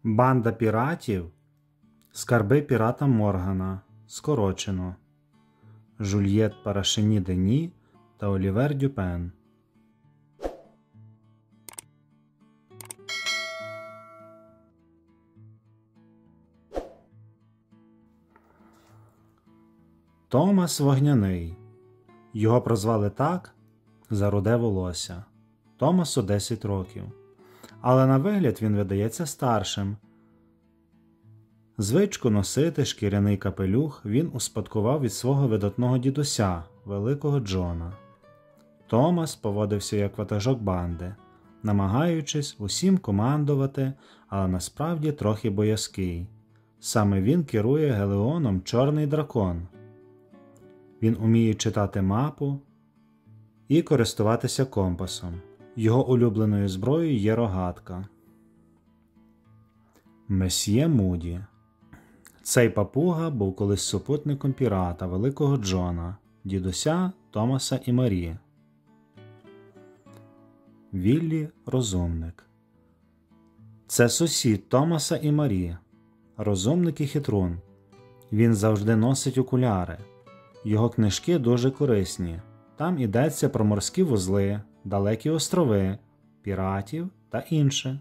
Банда піратів – скарби пірата Моргана, скорочено. Жюльєт Парашені-Дені та Олівер Дюпен. Томас Вогняний. Його прозвали так за руде волосся. Томасу 10 років. Але на вигляд він видається старшим. Звичку носити шкіряний капелюх він успадкував від свого видатного дідуся, великого Джона. Томас поводився як ватажок банди, намагаючись усім командувати, але насправді трохи боязкий. Саме він керує Гелеоном Чорний дракон. Він уміє читати мапу і користуватися компасом. Його улюбленою зброєю є рогатка. Месьє Муді. Цей папуга був колись супутником пірата, великого Джона, дідуся Томаса і Марі. Віллі Розумник. Це сусід Томаса і Марі. Розумник і хитрун. Він завжди носить окуляри. Його книжки дуже корисні. Там йдеться про морські вузли, далекі острови, піратів та інше.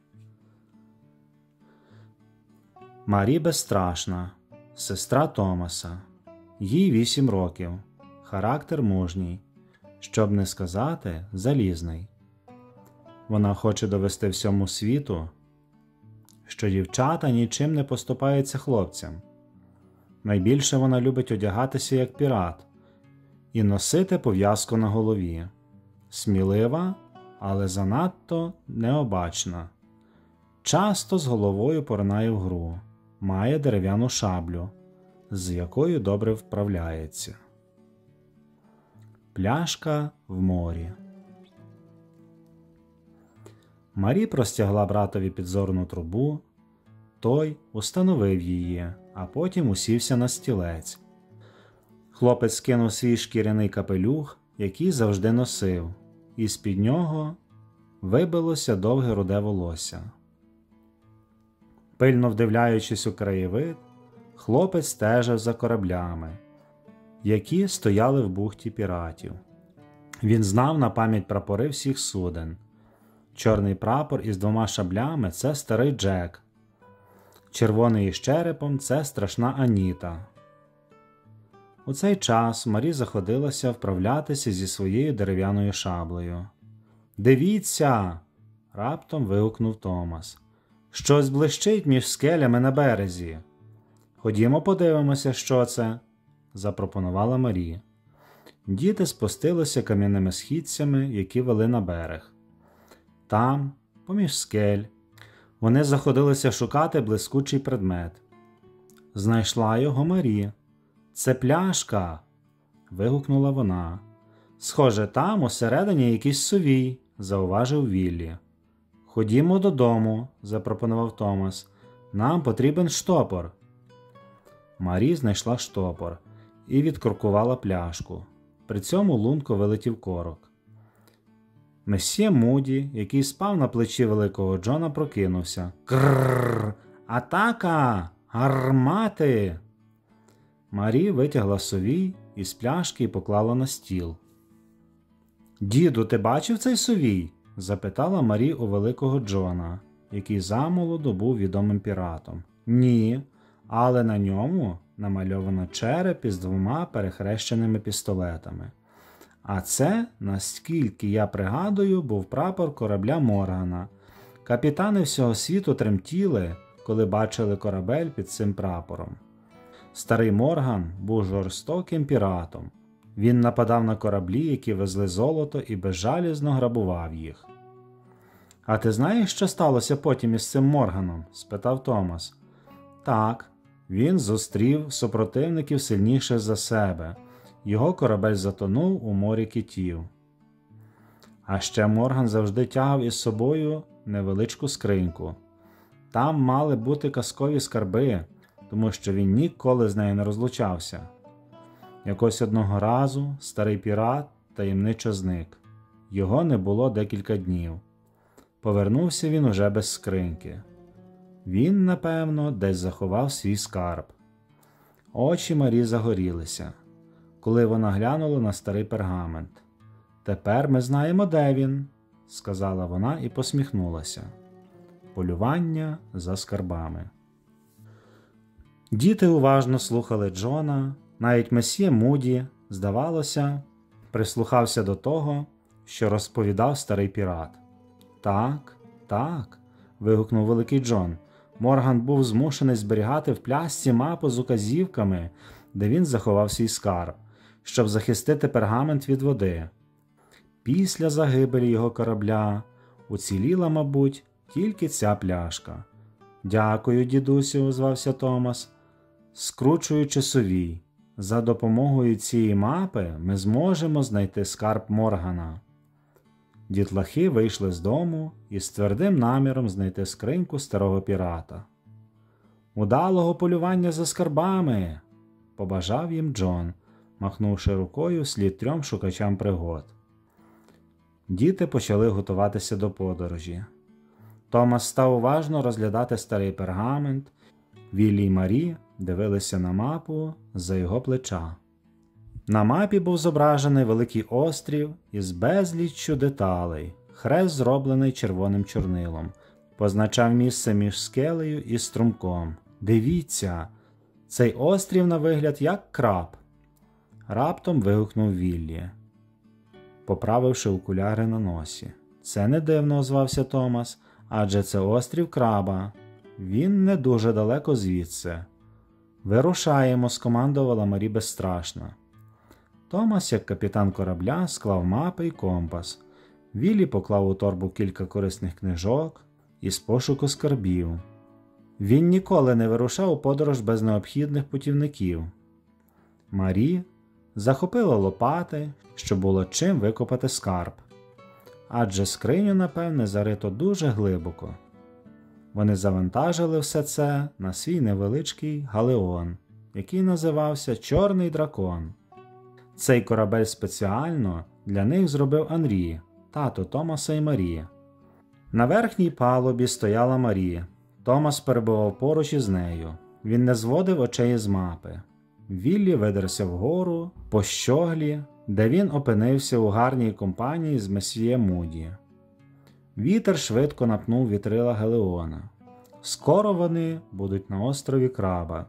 Марі Безстрашна, сестра Томаса. Їй 8 років. Характер мужній. Щоб не сказати, залізний. Вона хоче довести всьому світу, що дівчата нічим не поступаються хлопцям. Найбільше вона любить одягатися як пірат і носити пов'язку на голові. Смілива, але занадто необачна. Часто з головою поринає в гру. Має дерев'яну шаблю, з якою добре вправляється. Пляшка в морі. Марі простягла братові підзорну трубу. Той установив її, а потім усівся на стілець. Хлопець скинув свій шкіряний капелюх, який завжди носив, і з-під нього вибилося довге руде волосся. Пильно вдивляючись у краєвид, хлопець стежив за кораблями, які стояли в бухті піратів. Він знав на пам'ять прапори всіх суден. Чорний прапор із 2 шаблями – це старий Джек. Червоний із черепом – це страшна Аніта. У цей час Марі заходилася вправлятися зі своєю дерев'яною шаблею. «Дивіться!» – раптом вигукнув Томас. «Щось блищить між скелями на березі». «Ходімо подивимося, що це», – запропонувала Марі. Діти спустилися кам'яними східцями, які вели на берег. Там, поміж скель, вони заходилися шукати блискучий предмет. Знайшла його Марі. «Це пляшка!» – вигукнула вона. «Схоже, там усередині якийсь сувій», – зауважив Віллі. «Ходімо додому», – запропонував Томас. «Нам потрібен штопор». Марі знайшла штопор і відкоркувала пляшку. При цьому лунко вилетів корок. Месьє Муді, який спав на плечі великого Джона, прокинувся. «Крррр! Атака! Гармати!» Марі витягла сувій із пляшки і поклала на стіл. «Діду, ти бачив цей сувій?» – запитала Марі у великого Джона, який замолоду був відомим піратом. «Ні, але на ньому намальовано череп із 2 перехрещеними пістолетами. А це, наскільки я пригадую, був прапор корабля Моргана. Капітани всього світу тремтіли, коли бачили корабель під цим прапором. Старий Морган був жорстоким піратом. Він нападав на кораблі, які везли золото, і безжалізно грабував їх». «А ти знаєш, що сталося потім із цим Морганом?» – спитав Томас. «Так, він зустрів супротивників сильніших за себе. Його корабель затонув у морі китів. А ще Морган завжди тягав із собою невеличку скриньку. Там мали бути казкові скарби, тому що він ніколи з нею не розлучався. Якось одного разу старий пірат таємничо зник. Його не було декілька днів. Повернувся він уже без скриньки. Він, напевно, десь заховав свій скарб. Очі Марі загорілися, коли вона глянула на старий пергамент. «Тепер ми знаємо, де він», – сказала вона і посміхнулася. Полювання за скарбами. Діти уважно слухали Джона, навіть месьє Муді, здавалося, прислухався до того, що розповідав старий пірат. «Так, так», – вигукнув великий Джон. Морган був змушений зберігати в пляшці мапу з указівками, де він заховав свій скарб, щоб захистити пергамент від води. Після загибелі його корабля уціліла, мабуть, тільки ця пляшка. «Дякую, дідусю», – озвався Томас, скручуючи совій. «За допомогою цієї мапи ми зможемо знайти скарб Моргана». Дітлахи вийшли з дому із твердим наміром знайти скриньку старого пірата. «Удалого полювання за скарбами!» – побажав їм Джон, махнувши рукою вслід 3 шукачам пригод. Діти почали готуватися до подорожі. Томас став уважно розглядати старий пергамент. Віллі й Марі дивилися на мапу з-за його плеча. На мапі був зображений великий острів із безліччю деталей. Хрест, зроблений червоним чорнилом, позначав місце між скелею і струмком. «Дивіться! Цей острів на вигляд як краб!» Раптом вигукнув Віллі, поправивши окуляри на носі. «Це не дивно», – озвався Томас, – «адже це острів краба. Він не дуже далеко звідси». «Вирушаємо», – скомандувала Марі безстрашно. Томас, як капітан корабля, склав мапи й компас. Віллі поклав у торбу кілька корисних книжок із пошуку скарбів. Він ніколи не вирушав у подорож без необхідних путівників. Марі захопила лопати, щоб було чим викопати скарб. Адже скриню, напевне, зарито дуже глибоко. Вони завантажили все це на свій невеличкий галеон, який називався «Чорний дракон». Цей корабель спеціально для них зробив Анрі, тато Томаса і Марі. На верхній палубі стояла Марі. Томас перебував поруч із нею. Він не зводив очей з мапи. Віллі видерся вгору, по щоглі, де він опинився у гарній компанії з месьє Муді. Вітер швидко напнув вітрила галеона. Скоро вони будуть на острові Краба.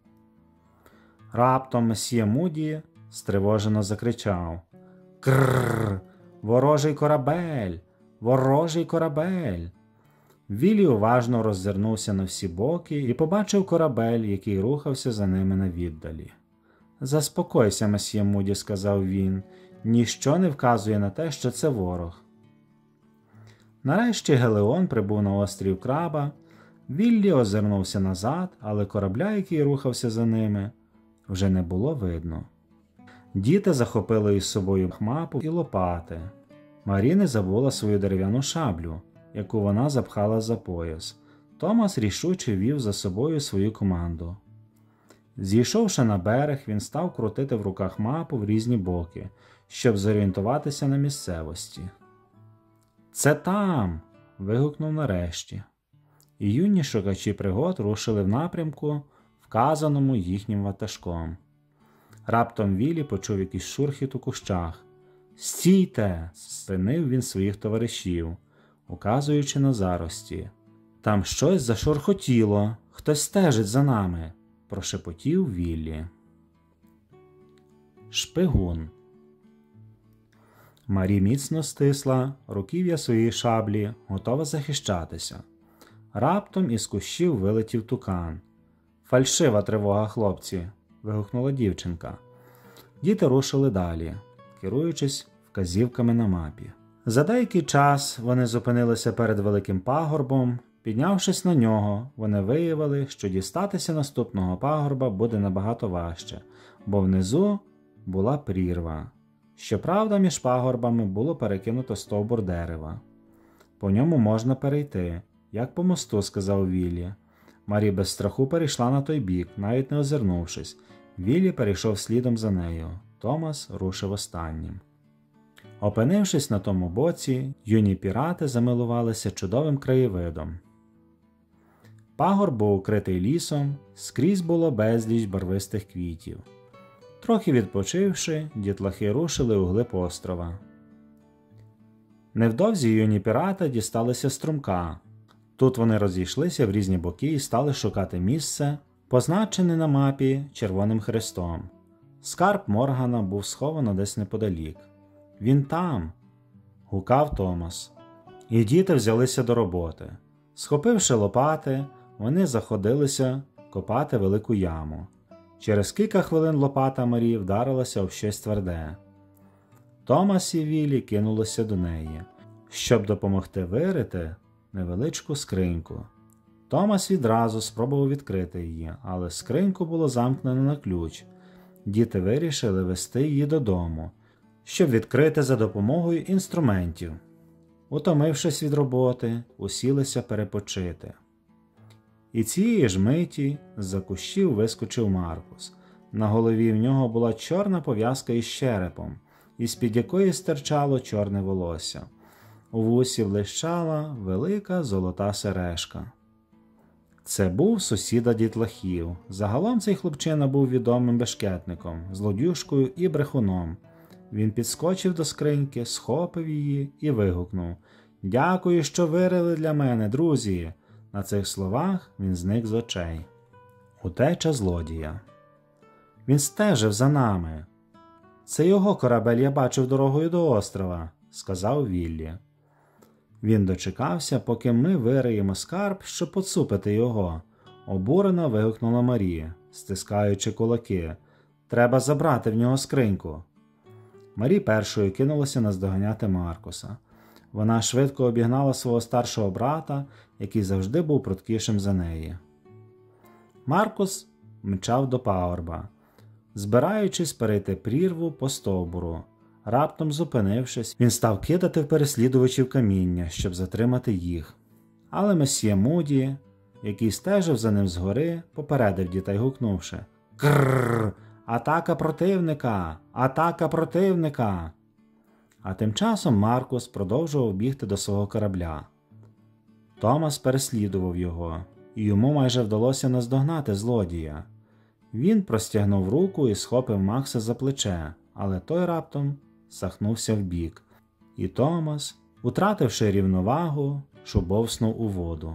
Раптом месьє Муді стривожено закричав: «Крррр! Ворожий корабель! Ворожий корабель!» Віллі уважно роззирнувся на всі боки і побачив корабель, який рухався за ними на віддалі. «Заспокойся, месьє Муді», – сказав він, – «ніщо не вказує на те, що це ворог». Нарешті галеон прибув на острів Краба. Віллі озирнувся назад, але корабля, який рухався за ними, вже не було видно. Діти захопили із собою мапу і лопати. Марі не забула свою дерев'яну шаблю, яку вона запхала за пояс. Томас рішуче вів за собою свою команду. Зійшовши на берег, він став крутити в руках мапу в різні боки, щоб зорієнтуватися на місцевості. «Це там!» – вигукнув нарешті. І юні шукачі пригод рушили в напрямку, вказаному їхнім ватажком. Раптом Віллі почув якийсь шурхіт у кущах. «Стійте!» – спинив він своїх товаришів, указуючи на зарості. «Там щось зашурхотіло, хтось стежить за нами!» – прошепотів Віллі. Шпигун. Марі міцно стисла руків'я своєї шаблі, готова захищатися. Раптом із кущів вилетів тукан. «Фальшива тривога, хлопці!» – вигукнула дівчинка. Діти рушили далі, керуючись вказівками на мапі. За деякий час вони зупинилися перед великим пагорбом. Піднявшись на нього, вони виявили, що дістатися наступного пагорба буде набагато важче, бо внизу була прірва. Щоправда, між пагорбами було перекинуто стовбур дерева. «По ньому можна перейти, як по мосту», – сказав Віллі. Марі без страху перейшла на той бік, навіть не озирнувшись. Віллі перейшов слідом за нею. Томас рушив останнім. Опинившись на тому боці, юні пірати замилувалися чудовим краєвидом. Пагорб був укритий лісом, скрізь було безліч барвистих квітів. Трохи відпочивши, дітлахи рушили у глиб острова. Невдовзі юні пірати дісталися струмка. Тут вони розійшлися в різні боки і стали шукати місце, позначене на мапі червоним хрестом. Скарб Моргана був сховано десь неподалік. «Він там!» – гукав Томас. І діти взялися до роботи. Схопивши лопати, вони заходилися копати велику яму. Через кілька хвилин лопата Марії вдарилася об щось тверде. Томас і Віллі кинулися до неї, щоб допомогти вирити невеличку скриньку. Томас відразу спробував відкрити її, але скриньку було замкнено на ключ. Діти вирішили вести її додому, щоб відкрити за допомогою інструментів. Утомившись від роботи, усілися перепочити. І цієї ж миті з-за кущів вискочив Маркус. На голові в нього була чорна пов'язка із черепом, із-під якої стирчало чорне волосся. У вусі блищала велика золота сережка. Це був сусіда дітлахів. Загалом цей хлопчина був відомим бешкетником, злодюжкою і брехуном. Він підскочив до скриньки, схопив її і вигукнув: «Дякую, що вирили для мене, друзі!» На цих словах він зник з очей. Утеча злодія. «Він стежив за нами. Це його корабель я бачив дорогою до острова», – сказав Віллі. «Він дочекався, поки ми вириємо скарб, щоб поцупити його», – обурено вигукнула Марія, стискаючи кулаки. «Треба забрати в нього скриньку». Марі першою кинулася наздоганяти Маркуса. Вона швидко обігнала свого старшого брата, який завжди був пруткішим за неї. Маркус мчав до пагорба, збираючись перейти прірву по стовбуру. Раптом зупинившись, він став кидати в переслідувачів каміння, щоб затримати їх. Але месьє Муді, який стежив за ним згори, попередив дітей, гукнувши: «Крррр! Атака противника! Атака противника!» А тим часом Маркус продовжував бігти до свого корабля. Томас переслідував його, і йому майже вдалося наздогнати злодія. Він простягнув руку і схопив Макса за плече, але той раптом сахнувся вбік, і Томас, утративши рівновагу, шубовснув у воду.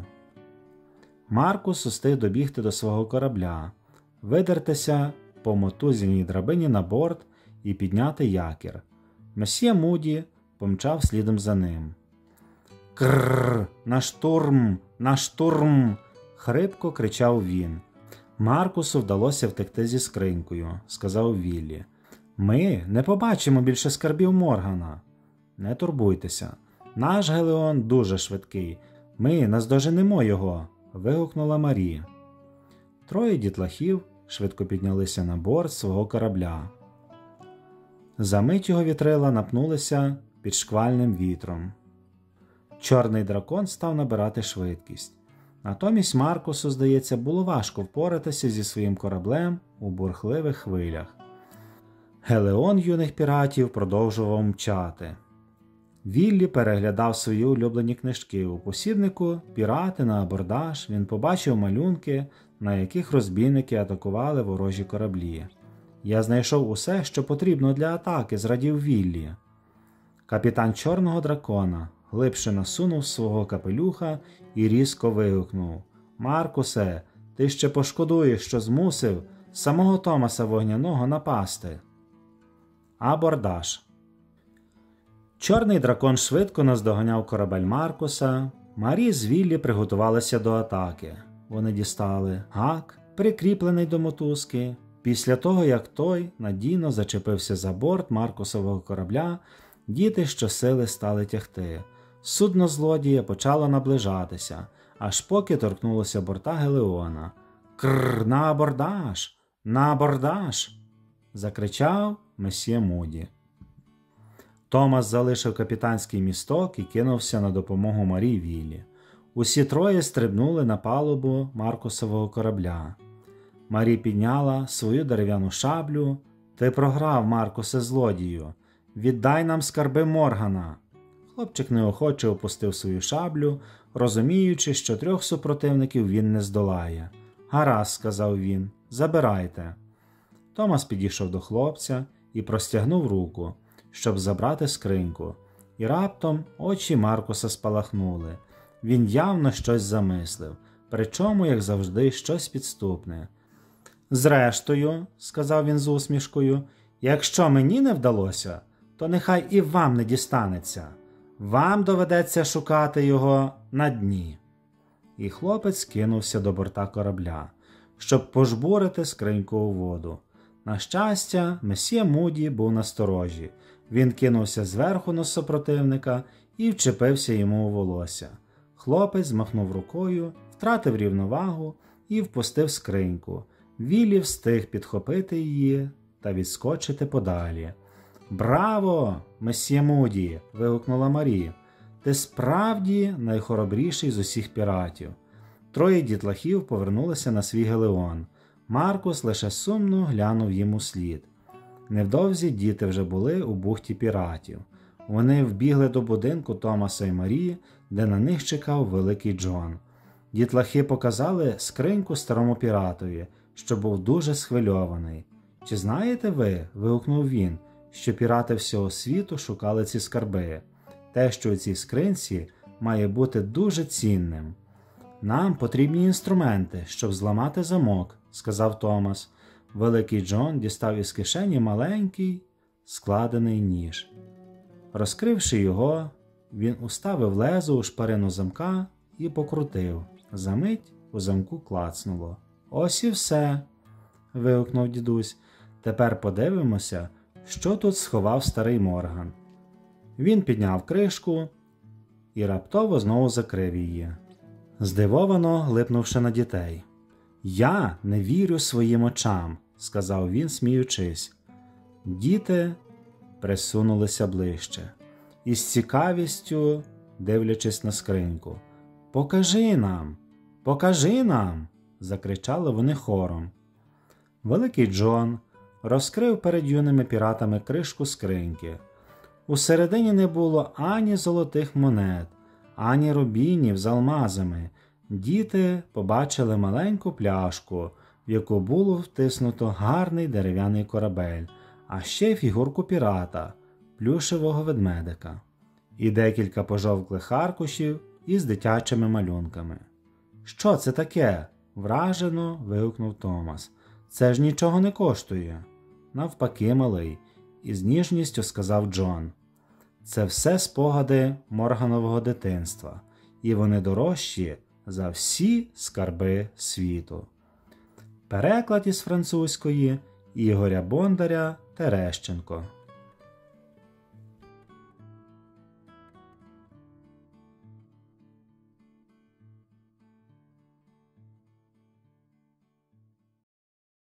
Маркус устиг добігти до свого корабля, видертися по мотузяній драбині на борт і підняти якір. Месьє Муді помчав слідом за ним. «Крррр! На штурм! На штурм!» – хрипко кричав він. «Маркусу вдалося втекти зі скринькою», – сказав Віллі. «Ми не побачимо більше скарбів Моргана». «Не турбуйтеся, наш Гелеон дуже швидкий, ми наздоженемо його», – вигукнула Марі. Троє дітлахів швидко піднялися на борт свого корабля. Замить його вітрила напнулися під шквальним вітром. Чорний дракон став набирати швидкість. Натомість Маркусу, здається, було важко впоратися зі своїм кораблем у бурхливих хвилях. Гелеон юних піратів продовжував мчати. Віллі переглядав свої улюблені книжки. У посібнику «Пірати на абордаж» він побачив малюнки, на яких розбійники атакували ворожі кораблі. «Я знайшов усе, що потрібно для атаки», – зрадів Віллі. Капітан Чорного дракона глибше насунув свого капелюха і різко вигукнув: «Маркусе, ти ще пошкодуєш, що змусив самого Томаса Вогняного напасти». Абордаж. Чорний дракон швидко наздоганяв корабель Маркуса. Марі з Віллі приготувалися до атаки. Вони дістали гак, прикріплений до мотузки. Після того, як той надійно зачепився за борт Маркусового корабля, діти щосили стали тягти. Судно злодія почало наближатися, аж поки торкнулося борта Гелеона. «Крррр, на абордаж! На абордаж!» – закричав месьє Муді. Томас залишив капітанський місток і кинувся на допомогу Марі й Віллі. Усі троє стрибнули на палубу Маркусового корабля. Марі підняла свою дерев'яну шаблю. «Ти програв, Маркусе, злодію! Віддай нам скарби Моргана!» Хлопчик неохоче опустив свою шаблю, розуміючи, що 3 супротивників він не здолає. «Гаразд», – сказав він, – «забирайте». Томас підійшов до хлопця і простягнув руку, щоб забрати скриньку. І раптом очі Маркуса спалахнули. Він явно щось замислив, причому, як завжди, щось підступне. «Зрештою», – сказав він з усмішкою, – «якщо мені не вдалося, то нехай і вам не дістанеться. Вам доведеться шукати його на дні». І хлопець кинувся до борта корабля, щоб пожбурити скриньку у воду. На щастя, месьє Муді був насторожі. Він кинувся зверху на супротивника і вчепився йому у волосся. Хлопець змахнув рукою, втратив рівновагу і впустив скриньку. Віллі встиг підхопити її та відскочити подалі. «Браво, месьє Муді!» – вигукнула Марі. «Ти справді найхоробріший з усіх піратів». 3 дітлахів повернулися на свій галеон. Маркус лише сумно глянув їм услід. Невдовзі діти вже були у бухті піратів. Вони вбігли до будинку Томаса і Марії, де на них чекав великий Джон. Дітлахи показали скриньку старому піратові, що був дуже схвильований. «Чи знаєте ви, – вигукнув він, – що пірати всього світу шукали ці скарби? Те, що у цій скринці, має бути дуже цінним». «Нам потрібні інструменти, щоб зламати замок», – сказав Томас. Великий Джон дістав із кишені маленький складений ніж. Розкривши його, він уставив лезо у шпарину замка і покрутив. Замить у замку клацнуло. «Ось і все», – вигукнув дідусь. «Тепер подивимося, що тут сховав старий Морган». Він підняв кришку і раптово знову закрив її, здивовано глипнувши на дітей. «Я не вірю своїм очам», – сказав він, сміючись. Діти присунулися ближче, із цікавістю дивлячись на скриньку. «Покажи нам! Покажи нам!» – закричали вони хором. Великий Джон розкрив перед юними піратами кришку скриньки. Усередині не було ані золотих монет, ані рубінів з алмазами. Діти побачили маленьку пляшку, в яку було втиснуто гарний дерев'яний корабель, а ще фігурку пірата, плюшевого ведмедика, і декілька пожовклих аркушів із дитячими малюнками. «Що це таке?» – вражено вигукнув Томас. «Це ж нічого не коштує». «Навпаки, малий», – із ніжністю сказав Джон. «Це все спогади Морганового дитинства, і вони дорожчі за всі скарби світу». Переклад із французької Ігоря Бондаря Терещенко.